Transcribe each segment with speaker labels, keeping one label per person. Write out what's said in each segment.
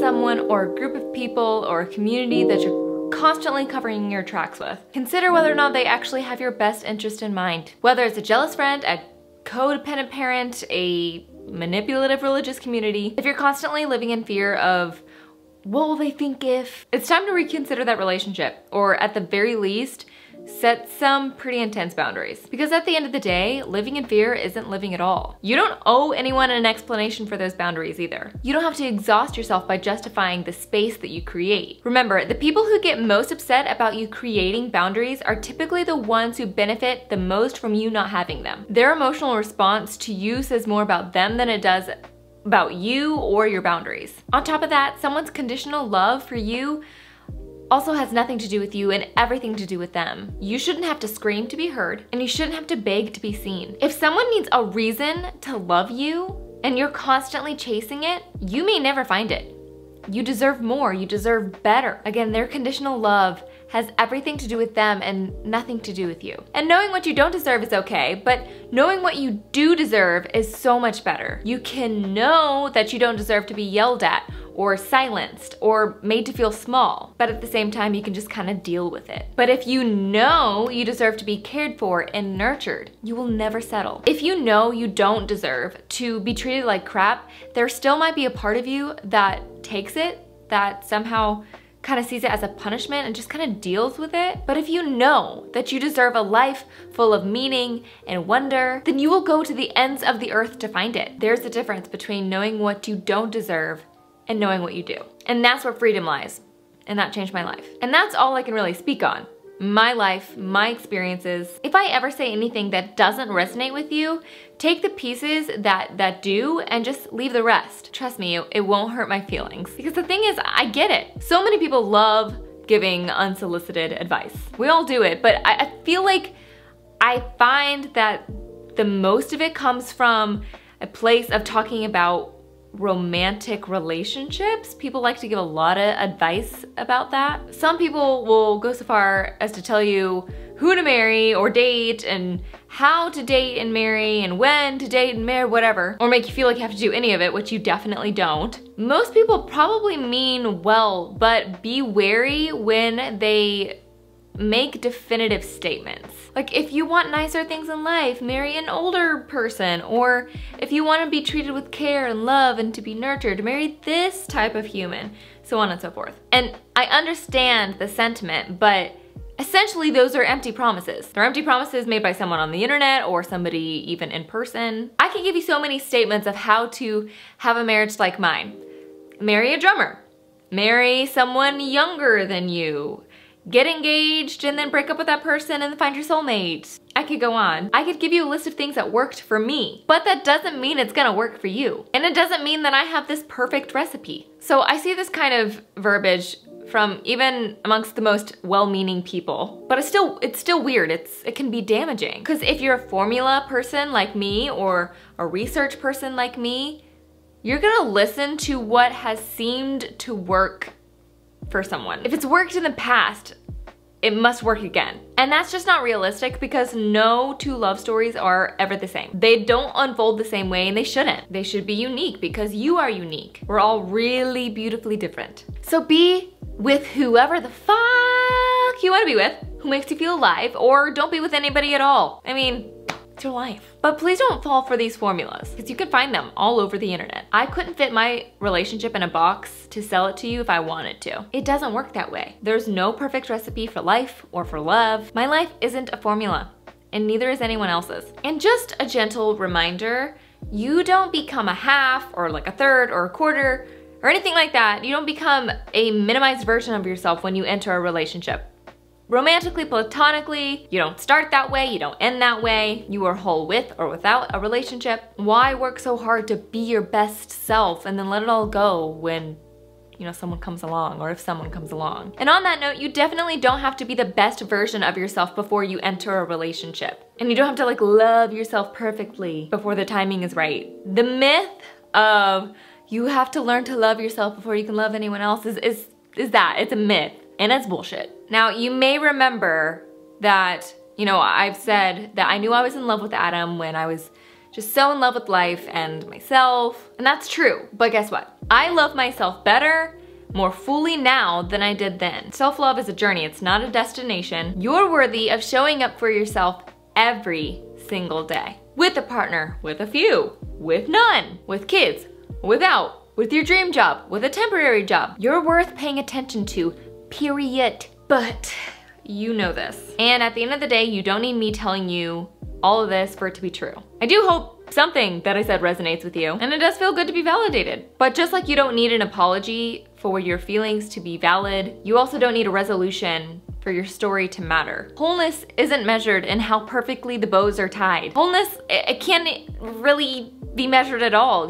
Speaker 1: someone or a group of people or a community that you're constantly covering your tracks with. Consider whether or not they actually have your best interest in mind. Whether it's a jealous friend, a codependent parent, a manipulative religious community, if you're constantly living in fear of what will they think if, it's time to reconsider that relationship, or at the very least, set some pretty intense boundaries. Because at the end of the day, living in fear isn't living at all. You don't owe anyone an explanation for those boundaries either. You don't have to exhaust yourself by justifying the space that you create. Remember, the people who get most upset about you creating boundaries are typically the ones who benefit the most from you not having them. Their emotional response to you says more about them than it does about you or your boundaries. On top of that, someone's conditional love for you also has nothing to do with you and everything to do with them. You shouldn't have to scream to be heard, and you shouldn't have to beg to be seen. If someone needs a reason to love you and you're constantly chasing it, you may never find it. You deserve more, you deserve better. Again, their conditional love has everything to do with them and nothing to do with you. And knowing what you don't deserve is okay, but knowing what you do deserve is so much better. You can know that you don't deserve to be yelled at or silenced or made to feel small, but at the same time you can just kind of deal with it. But if you know you deserve to be cared for and nurtured, you will never settle. If you know you don't deserve to be treated like crap, there still might be a part of you that takes it, that somehow kind of sees it as a punishment and just kind of deals with it. But if you know that you deserve a life full of meaning and wonder, then you will go to the ends of the earth to find it. There's a difference between knowing what you don't deserve and knowing what you do. And that's where freedom lies. And that changed my life. And that's all I can really speak on. My life, my experiences. If I ever say anything that doesn't resonate with you, take the pieces that do and just leave the rest. Trust me, it won't hurt my feelings. Because the thing is, I get it. So many people love giving unsolicited advice. We all do it, but I feel like I find that the most of it comes from a place of talking about romantic relationships. People like to give a lot of advice about that. Some people will go so far as to tell you who to marry or date and how to date and marry and when to date and marry, whatever, or make you feel like you have to do any of it, which you definitely don't. Most people probably mean well, but be wary when they make definitive statements. Like, if you want nicer things in life, marry an older person. Or if you want to be treated with care and love and to be nurtured, marry this type of human, so on and so forth. And I understand the sentiment, but essentially those are empty promises. They're empty promises made by someone on the internet or somebody even in person. I could give you so many statements of how to have a marriage like mine. Marry a drummer. Marry someone younger than you. Get engaged and then break up with that person and then find your soulmate. I could go on. I could give you a list of things that worked for me, but that doesn't mean it's gonna work for you. And it doesn't mean that I have this perfect recipe. So I see this kind of verbiage from even amongst the most well-meaning people, but it's still weird. It can be damaging. Because if you're a formula person like me or a research person like me, you're gonna listen to what has seemed to work for someone. If it's worked in the past, it must work again. And that's just not realistic because no two love stories are ever the same. They don't unfold the same way and they shouldn't. They should be unique because you are unique. We're all really beautifully different. So be with whoever the fuck you wanna be with, who makes you feel alive, or don't be with anybody at all. I mean, it's your life. But please don't fall for these formulas because you can find them all over the internet. I couldn't fit my relationship in a box to sell it to you if I wanted to. It doesn't work that way. There's no perfect recipe for life or for love. My life isn't a formula, and neither is anyone else's. And just a gentle reminder, you don't become a half or like a third or a quarter or anything like that. You don't become a minimized version of yourself when you enter a relationship. Romantically, platonically, you don't start that way, you don't end that way. You are whole with or without a relationship. Why work so hard to be your best self and then let it all go when, you know, someone comes along, or if someone comes along? And on that note, you definitely don't have to be the best version of yourself before you enter a relationship. And you don't have to like love yourself perfectly before the timing is right. The myth of you have to learn to love yourself before you can love anyone else is that, it's a myth. And it's bullshit. Now, you may remember that, you know, I've said that I knew I was in love with Adam when I was just so in love with life and myself. And that's true, but guess what? I love myself better more fully now than I did then. Self-love is a journey, it's not a destination. You're worthy of showing up for yourself every single day. With a partner, with a few, with none, with kids, without, with your dream job, with a temporary job. You're worth paying attention to, period. But you know this. And at the end of the day, you don't need me telling you all of this for it to be true. I do hope something that I said resonates with you, and it does feel good to be validated. But just like you don't need an apology for your feelings to be valid, you also don't need a resolution for your story to matter. Wholeness isn't measured in how perfectly the bows are tied. Wholeness, it can't really be measured at all.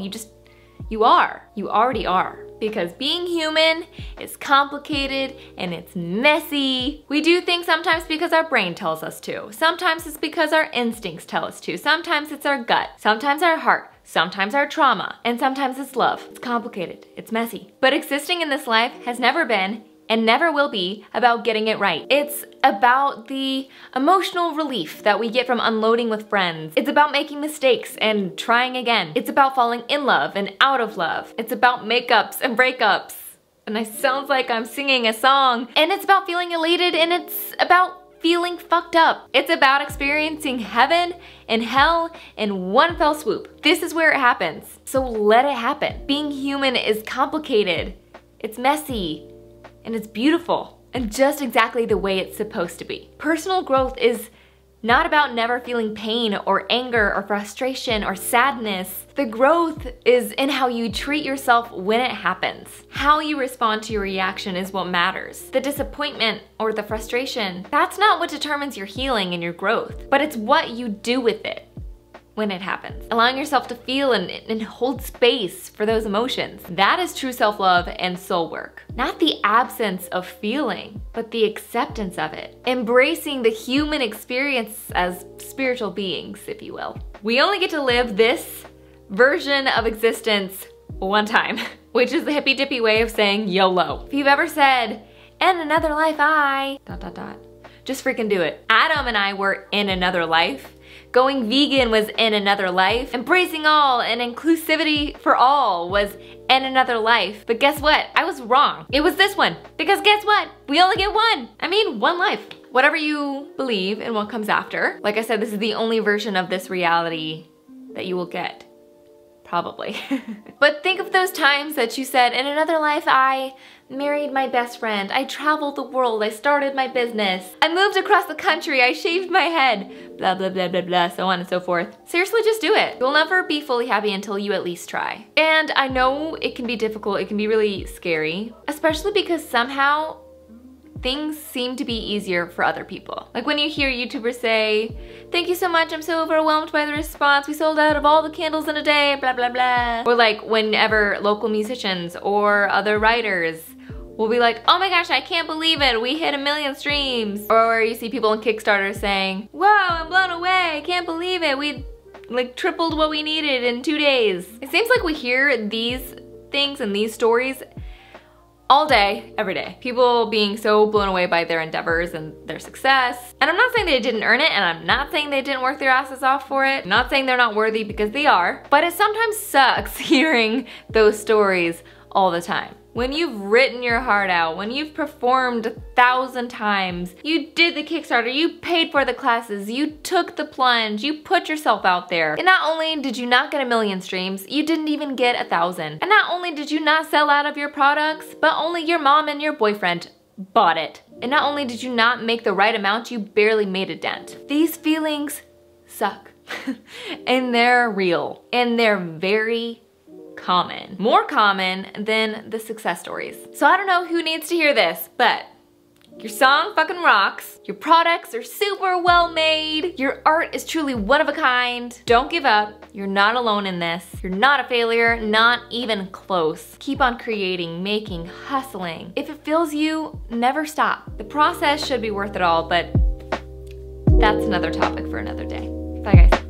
Speaker 1: You already are. Because being human is complicated and it's messy. We do things sometimes because our brain tells us to. Sometimes it's because our instincts tell us to. Sometimes it's our gut. Sometimes our heart. Sometimes our trauma. And sometimes it's love. It's complicated. It's messy. But existing in this life has never been and never will be about getting it right. It's about the emotional relief that we get from unloading with friends. It's about making mistakes and trying again. It's about falling in love and out of love. It's about makeups and breakups. And it sounds like I'm singing a song. And it's about feeling elated, and it's about feeling fucked up. It's about experiencing heaven and hell in one fell swoop. This is where it happens. So let it happen. Being human is complicated. It's messy. And it's beautiful, and just exactly the way it's supposed to be. Personal growth is not about never feeling pain or anger or frustration or sadness. The growth is in how you treat yourself when it happens. How you respond to your reaction is what matters. The disappointment or the frustration, that's not what determines your healing and your growth, but it's what you do with it when it happens. Allowing yourself to feel and hold space for those emotions. That is true self-love and soul work. Not the absence of feeling, but the acceptance of it. Embracing the human experience as spiritual beings, if you will. We only get to live this version of existence one time, which is the hippy dippy way of saying YOLO. If you've ever said, in another life I... ... just freaking do it. Adam and I were in another life. Going vegan was in another life. Embracing all and inclusivity for all was in another life. But guess what? I was wrong. It was this one. Because guess what? We only get one. I mean, one life. Whatever you believe in what comes after. Like I said, this is the only version of this reality that you will get. Probably. But think of those times that you said, in another life I married my best friend, I traveled the world, I started my business, I moved across the country, I shaved my head, blah, blah, blah, blah, blah, so on and so forth. Seriously, just do it. You'll never be fully happy until you at least try. And I know it can be difficult, it can be really scary, especially because somehow things seem to be easier for other people. Like when you hear YouTubers say, thank you so much, I'm so overwhelmed by the response, we sold out of all the candles in a day, blah, blah, blah. Or like whenever local musicians or other writers will be like, oh my gosh, I can't believe it, we hit 1 million streams. Or you see people on Kickstarter saying, wow, I'm blown away, I can't believe it, we like tripled what we needed in 2 days. It seems like we hear these things and these stories all day, every day. People being so blown away by their endeavors and their success. And I'm not saying they didn't earn it, and I'm not saying they didn't work their asses off for it. I'm not saying they're not worthy, because they are. But it sometimes sucks hearing those stories all the time. When you've written your heart out, when you've performed 1,000 times, you did the Kickstarter, you paid for the classes, you took the plunge, you put yourself out there. And not only did you not get 1 million streams, you didn't even get 1,000. And not only did you not sell out of your products, but only your mom and your boyfriend bought it. And not only did you not make the right amount, you barely made a dent. These feelings suck. And they're real. And they're very common. More common than the success stories. So I don't know who needs to hear this, but your song fucking rocks. Your products are super well made. Your art is truly one of a kind. Don't give up. You're not alone in this. You're not a failure, not even close. Keep on creating, making, hustling. If it fills you, never stop. The process should be worth it all, but that's another topic for another day. Bye guys.